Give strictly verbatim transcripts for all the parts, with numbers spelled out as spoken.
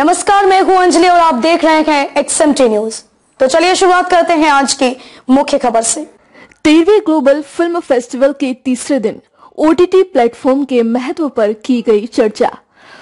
नमस्कार, मैं हूं अंजलि और आप देख रहे हैं एक्सएमटी न्यूज। तो चलिए शुरुआत करते हैं आज की मुख्य खबर से। तेरहवीं ग्लोबल फिल्म फेस्टिवल के तीसरे दिन ओटीटी प्लेटफॉर्म के महत्व पर की गई चर्चा।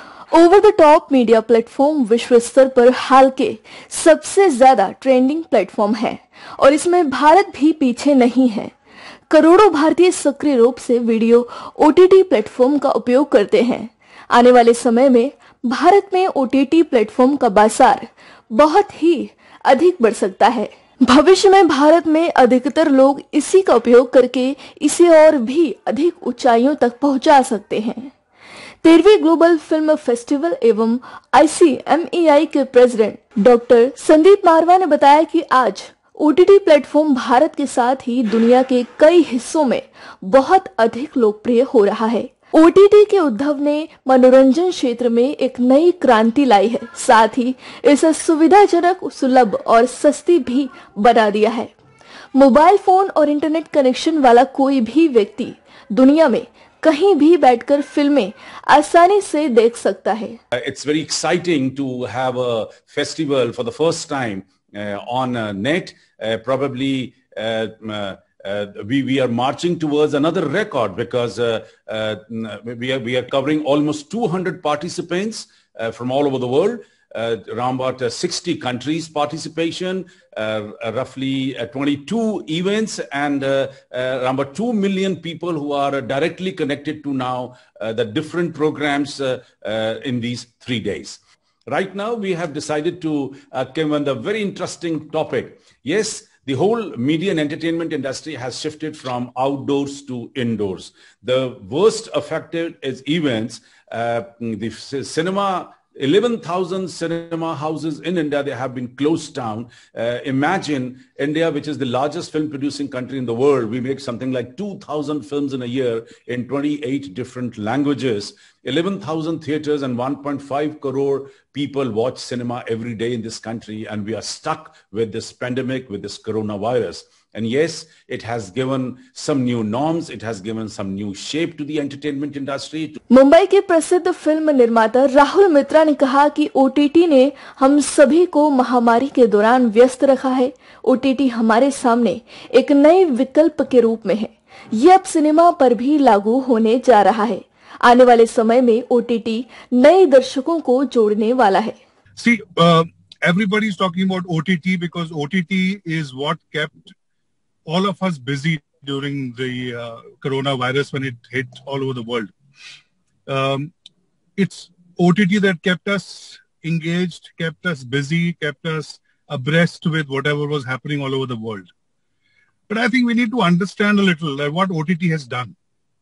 Over the top media platform विश्व स्तर पर हाल के सबसे ज्यादा ट्रेंडिंग प्लेटफॉर्म है और इसमें भारत भी पीछे नहीं है। करोड़ों भारतीय सक्रिय रूप से वीडियो ओटीटी प्लेटफॉर्म का उपयोग करते हैं। आने वाले समय में भारत में ओटीटी प्लेटफॉर्म का बाजार बहुत ही अधिक बढ़ सकता है। भविष्य में भारत में अधिकतर लोग इसी का उपयोग करके इसे और भी अधिक ऊंचाइयों तक पहुंचा सकते हैं। तेरहवीं ग्लोबल फिल्म फेस्टिवल एवं आईसीएमईआई के प्रेसिडेंट डॉक्टर संदीप मारवा ने बताया कि आज ओटीटी प्लेटफॉर्म भारत के साथ ही दुनिया के कई हिस्सों में बहुत अधिक लोकप्रिय हो रहा है। ओटीटी के उद्भव ने मनोरंजन क्षेत्र में एक नई क्रांति लाई है, साथ ही इसे सुविधाजनक, सुलभ और सस्ती भी बना दिया है। मोबाइल फोन और इंटरनेट कनेक्शन वाला कोई भी व्यक्ति दुनिया में कहीं भी बैठकर फिल्में आसानी से देख सकता है। It's very exciting to have a festival for the first time uh, on uh, net. Uh, probably uh, uh, Uh, we we are marching towards another record because uh, uh, we are we are covering almost two hundred participants uh, from all over the world. Uh, around about uh, sixty countries participation, uh, roughly uh, twenty-two events, and uh, uh, around about two million people who are uh, directly connected to now uh, the different programs uh, uh, in these three days. Right now, we have decided to uh, come on the very interesting topic. Yes. The whole media and entertainment industry has shifted from outdoors to indoors. The worst affected is events. Uh, the cinema, eleven thousand cinema houses in India, they have been closed down. Uh, imagine India, which is the largest film producing country in the world. We make something like two thousand films in a year in twenty-eight different languages. eleven thousand theaters and one point five crore people watch cinema every day in this country, and we are stuck with this pandemic, with this coronavirus. And yes, it has given some new norms, it has given some new shape to the entertainment industry. Mumbai के प्रसिद्ध film निर्माता राहुल मित्रा ने कहा कि OTT ने हम सभी को महामारी के दौरान व्यस्त रखा है। ओटीटी हमारे सामने एक नए विकल्प के रूप में है। ये अब सिनेमा पर भी लागू होने जा रहा है। आने वाले समय में ओटीटी नए दर्शकों को जोड़ने वाला है। See, uh, everybody is talking about O T T because O T T is what kept all of us busy during the uh, coronavirus when it hit all over the world. Um, it's O T T that kept us engaged, kept us busy, kept us abreast with whatever was happening all over the world. But I think we need to understand a little uh, what O T T has done.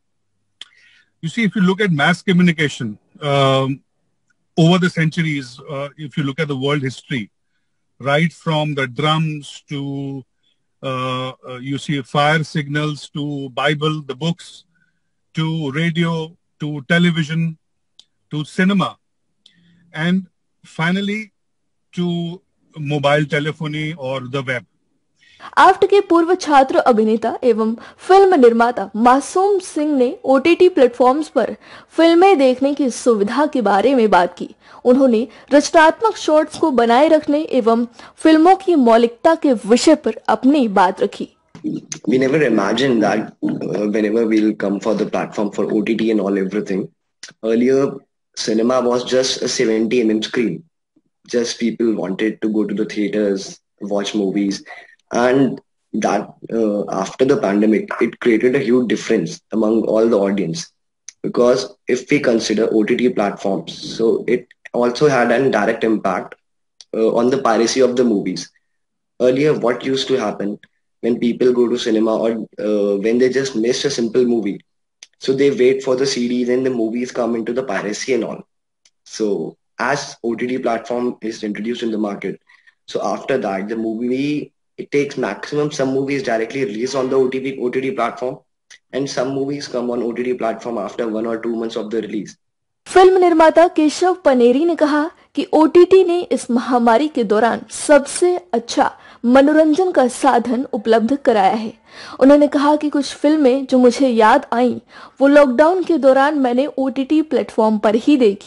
You see, if you look at mass communication um, over the centuries, uh, if you look at the world history, right from the drums to, uh, uh, you see fire signals to Bible, the books, to radio, to television, to cinema, and finally to mobile telephony or the web. आफ्ट के पूर्व छात्र अभिनेता एवं film निर्माता मासूम सिंह ने OTT platforms पर फिल्में देखने की सुविधा के बारे में बात की। उन्होंने रचनात्मक शॉर्ट्स को बनाए रखने एवं फिल्मों की मौलिकता के विषय पर अपनी बात रखी। We never imagined that uh, whenever we'll come for the platform for O T T and all everything. Earlier, cinema was just a seventy millimeter screen. Just people wanted to go to the theaters, watch movies. And that uh, after the pandemic, it created a huge difference among all the audience, because if we consider O T T platforms, so it also had a direct impact uh, on the piracy of the movies. Earlier, what used to happen when people go to cinema or uh, when they just miss a simple movie, so they wait for the C Ds and the movies come into the piracy and all. So as O T T platform is introduced in the market, so after that, the movie, it takes maximum, some movies directly release on the O T T, O T T platform, and some movies come on O T T platform after one or two months of the release. Film निर्माता केशव पनेरी ने कहा कि OTT ने इस महामारी के दौरान सबसे अच्छा मनोरंजन का साधन उपलब्ध कराया है। उन्होंने कहा कि कुछ फिल्में जो मुझे याद आईं, वो लॉकडाउन के दौरान मैंने ओटीटी प्लेटफॉर्म पर ही देखी।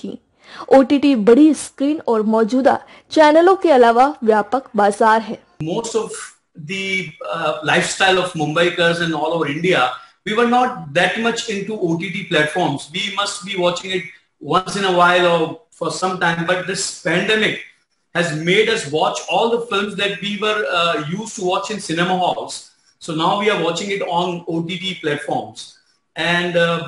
ओटीटी बड़ी स्क्रीन और मौजूदा चैनलों के अलावा व्यापक बाजार है। Most of the uh, lifestyle of Mumbaikars and all over India, we were not that much into O T T platforms. We must be watching it once in a while or for some time. But this pandemic has made us watch all the films that we were uh, used to watch in cinema halls. So now we are watching it on O T T platforms. And uh,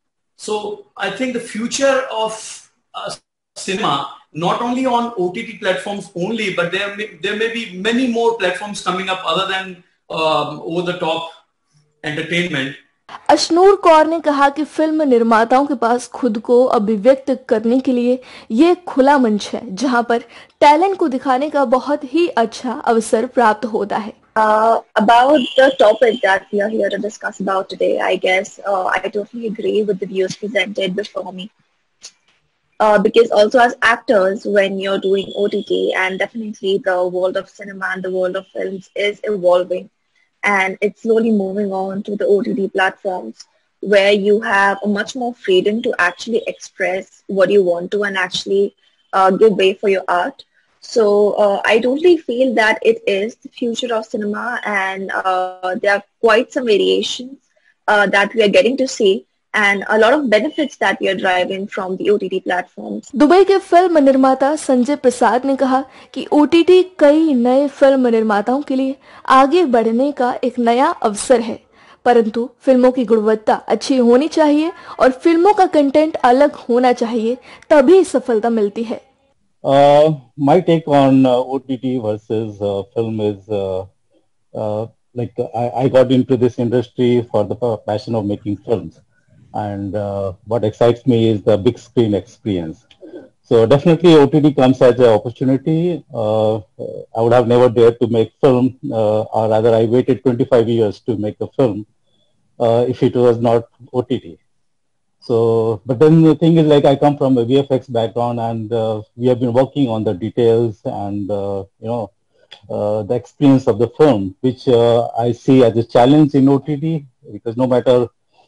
so I think the future of uh, cinema, not only on O T T platforms only, but there may, there may be many more platforms coming up other than um, over-the-top entertainment. Ashnoor Kaur ने कहा कि film निर्माताओं के पास खुद को अभिव्यक्त करने के लिए ये खुला मंच है जहां पर टैलेंट को दिखाने का बहुत ही अच्छा अवसर प्राप्त होता है। Uh, about the topic that we are here to discuss about today, I guess uh, I totally agree with the views presented before me. Uh, because also as actors, when you're doing O T T, and definitely the world of cinema and the world of films is evolving, and it's slowly moving on to the O T T platforms where you have a much more freedom to actually express what you want to and actually uh, give way for your art. So uh, I totally feel that it is the future of cinema, and uh, there are quite some variations uh, that we are getting to see, and a lot of benefits that we are driving from the O T T platforms. Dubai के film निर्माता संजय प्रसाद ने कहा कि O T T कई नए film निर्माताओं के लिए आगे बढ़ने का एक नया अवसर है, परंतु फिल्मों की गुणवत्ता अच्छी होनी चाहिए और फिल्मों का कंटेंट अलग होना चाहिए, तभी सफलता मिलती है। Uh, my take on uh, O T T versus uh, film is uh, uh, like I, I got into this industry for the passion of making films, and uh, what excites me is the big screen experience. So definitely O T T comes as an opportunity. Uh, I would have never dared to make film, uh, or rather I waited twenty-five years to make a film uh, if it was not O T T. So, but then the thing is, like, I come from a V F X background, and uh, we have been working on the details and, uh, you know, uh, the experience of the film, which uh, I see as a challenge in O T T, because no matter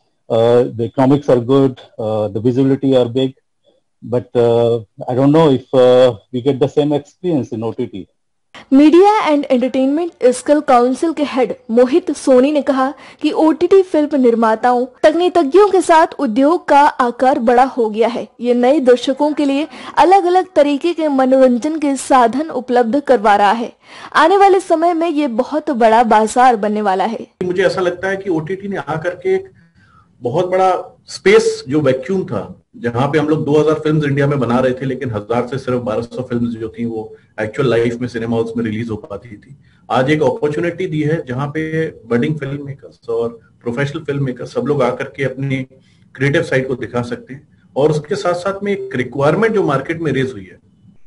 uh, the economics are good, uh, the visibility are big, but uh, I don't know if uh, we get the same experience in O T T. Media and entertainment skill council के head Mohit Soni ने कहा कि OTT film निर्माताओं तकनीतज्ञों के साथ उद्योग का आकार बड़ा हो गया है। ये नए दर्शकों के लिए अलग अलग तरीके के मनोरंजन के साधन उपलब्ध करवा रहा है। आने वाले समय में ये बहुत बड़ा बाजार बनने वाला है। मुझे ऐसा लगता है कि ओटीटी ने आकर के एक बहुत बड़ा स्पेस, जो वैक्यूम था, जहां पे हम लोग दो हज़ार फिल्म्स इंडिया में बना रहे थे, लेकिन हजार से सिर्फ बारह सौ फिल्म्स जो थी वो एक्चुअल लाइफ में सिनेमा हाउस में रिलीज हो पाती थी। आज एक अपॉर्चुनिटी दी है जहां पे बडिंग फिल्म मेकर्स और प्रोफेशनल फिल्म मेकर्स सब लोग आकर के अपनी क्रिएटिव साइड को दिखा सकते हैं, और उसके साथ साथ में एक रिक्वायरमेंट जो मार्केट में रेज हुई है,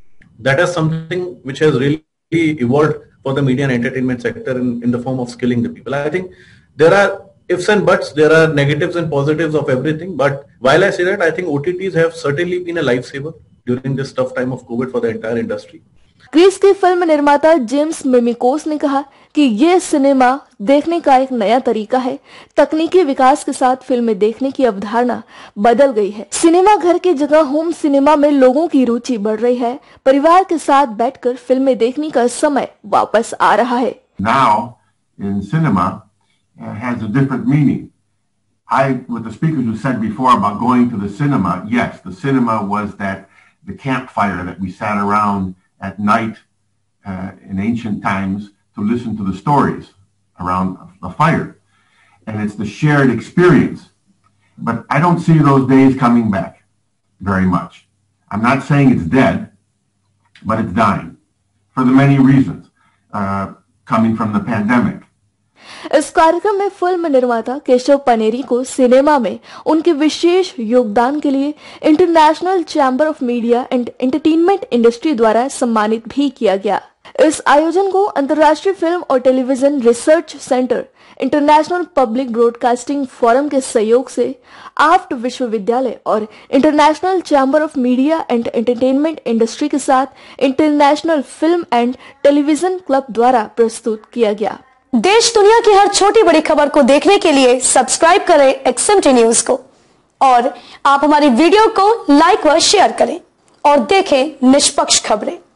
that is something which has really evolved for the media and entertainment sector in in the form of skilling the people. I think there are ifs and buts, there are negatives and positives of everything, but while I say that, I think O T Ts have certainly been a lifesaver during this tough time of COVID for the entire industry. Greece के film निर्माता James Mimikos ने कहा कि ये cinema देखने का एक नया तरीका है। तकनीकी विकास के साथ फिल्में देखने की अवधारणा बदल गई है। सिनेमा घर की जगह होम सिनेमा में लोगों की रुचि बढ़ रही है। परिवार के साथ बैठकर फिल्में देखने का समय वापस आ रहा है। Now in cinema Uh, has a different meaning. I, with the speakers who said before about going to the cinema, yes, the cinema was that the campfire that we sat around at night uh, in ancient times to listen to the stories around the fire. And it's the shared experience. But I don't see those days coming back very much. I'm not saying it's dead, but it's dying for the many reasons uh, coming from the pandemic. इस कार्यक्रम में film निर्माता केशव पनेरी को cinema में उनके विशेष योगदान के लिए international chamber of media and entertainment industry द्वारा सम्मानित भी किया गया। इस आयोजन को अंतर्राष्ट्रीय फिल्म और television research centre, international public broadcasting forum के सहयोग से आफ्ट विश्वविद्यालय और international chamber of media and entertainment industry के साथ international film and television club द्वारा प्रस्तुत किया गया। देश दुनिया की हर छोटी बड़ी खबर को देखने के लिए सब्सक्राइब करें एक्सएमटी न्यूज को, और आप हमारी वीडियो को लाइक व शेयर करें, और देखें निष्पक्ष खबरें।